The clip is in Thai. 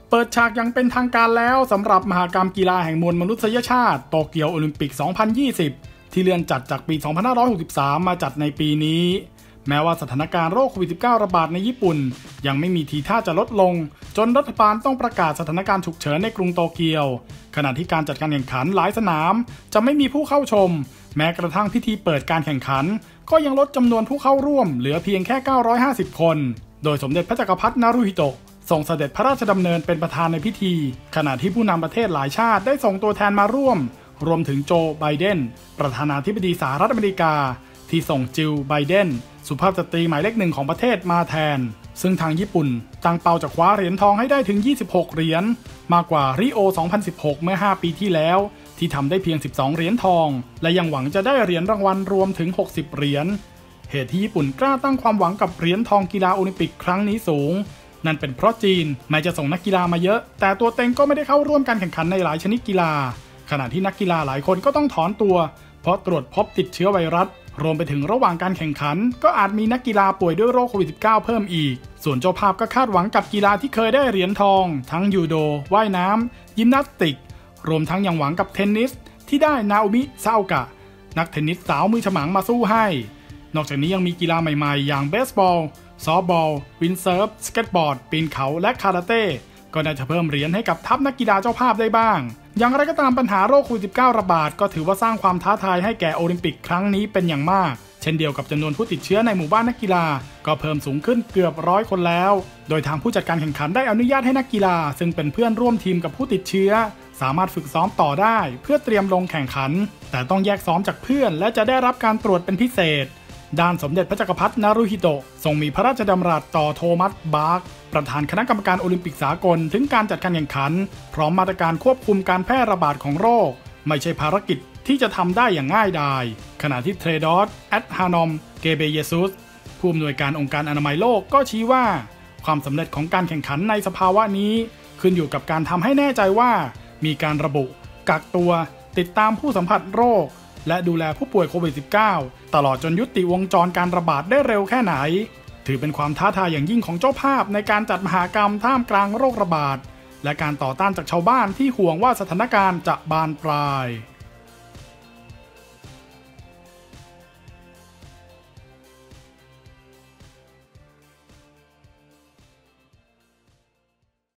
เปิดฉากอย่างเป็นทางการแล้วสำหรับมหกรรมกีฬาแห่งมวลมนุษยชาติโตเกียวโอลิมปิก 2020 ที่เลื่อนจัดจากปี 2563 มาจัดในปีนี้แม้ว่าสถานการณ์โรคโควิด -19 ระบาดในญี่ปุ่นยังไม่มีทีท่าจะลดลงจนรัฐบาลต้องประกาศสถานการณ์ฉุกเฉินในกรุงโตเกียวขณะที่การจัดการแข่งขันหลายสนามจะไม่มีผู้เข้าชมแม้กระทั่งพิธีเปิดการแข่งขันก็ยังลดจำนวนผู้เข้าร่วมเหลือเพียงแค่ 950 คนโดยสมเด็จพระจักรพรรดินารุฮิโตะทรงเสด็จพระราชดำเนินเป็นประธานในพิธีขณะที่ผู้นำประเทศหลายชาติได้ส่งตัวแทนมาร่วมรวมถึงโจไบเดนประธานาธิบดีสหรัฐอเมริกาที่ส่งจิลไบเดนสุภาพสตรีหมายเลขหนึ่งของประเทศมาแทนซึ่งทางญี่ปุ่นตั้งเป้าจะคว้าเหรียญทองให้ได้ถึง26เหรียญมากกว่าริโอ 2016 เมื่อ 5 ปีที่แล้วที่ทำได้เพียง12เหรียญทองและยังหวังจะได้เหรียญรางวัลรวมถึง60เหรียญเหตุที่ญี่ปุ่นกล้าตั้งความหวังกับเหรียญทองกีฬาโอลิมปิกครั้งนี้สูงนั่นเป็นเพราะจีนแม้จะส่งนักกีฬามาเยอะแต่ตัวเต็งก็ไม่ได้เข้าร่วมการแข่งขันในหลายชนิดกีฬาขณะที่นักกีฬาหลายคนก็ต้องถอนตัวเพราะตรวจพบติดเชื้อไวรัสรวมไปถึงระหว่างการแข่งขันก็อาจมีนักกีฬาป่วยด้วยโรคโควิด -19 เพิ่มอีกส่วนเจ้าภาพก็คาดหวังกับกีฬาที่เคยได้เหรียญทองทั้งยูโดว่ายน้ำยิมนาสติกรวมทั้งยังหวังกับเทนนิสที่ได้นาโอมิซาโอกะนักเทนนิสสาวมือฉมังมาสู้ให้นอกจากนี้ยังมีกีฬาใหม่ๆอย่างเบสบอลซอฟต์บอลวินเซิร์ฟสเก็ตบอร์ดปีนเขาและคาราเต้ก็น่าจะเพิ่มเหรียญให้กับทัพนักกีฬาเจ้าภาพได้บ้างอย่างไรก็ตามปัญหาโรคโควิด -19 ระบาดก็ถือว่าสร้างความท้าทายให้แก่โอลิมปิกครั้งนี้เป็นอย่างมากเช่นเดียวกับจำนวนผู้ติดเชื้อในหมู่บ้านนักกีฬาก็เพิ่มสูงขึ้นเกือบ100 คนแล้วโดยทางผู้จัดการแข่งขันได้อนุญาตให้นักกีฬาซึ่งเป็นเพื่อนร่วมทีมกับผู้ติดเชื้อสามารถฝึกซ้อมต่อได้เพื่อเตรียมลงแข่งขันแต่ต้องแยกซ้อมจากเพื่อนและจะได้รับการตรวจเป็นพิเศษด้านสมเด็จพระจักรพรรดินารุฮิโตะทรงมีพระราชดำรัสต่อโทมัสบาร์กประธานคณะกรรมการโอลิมปิกสากลถึงการจัดการแข่งขันพร้อมมาตรการควบคุมการแพร่ระบาดของโรคไม่ใช่ภารกิจที่จะทำได้อย่างง่ายดายขณะที่เทรดอสแอดฮานอมเกเบเยซุสผู้อำนวยการองค์การอนามัยโลกก็ชี้ว่าความสำเร็จของการแข่งขันในสภาวะนี้ขึ้นอยู่กับการทำให้แน่ใจว่ามีการระบุกักตัวติดตามผู้สัมผัสโรคและดูแลผู้ป่วยโควิด -19 ตลอดจนยุติวงจรการระบาดได้เร็วแค่ไหนถือเป็นความท้าทายอย่างยิ่งของเจ้าภาพในการจัดมหกรรมท่ามกลางโรคระบาดและการต่อต้านจากชาวบ้านที่ห่วงว่าสถานการณ์จะบานปลาย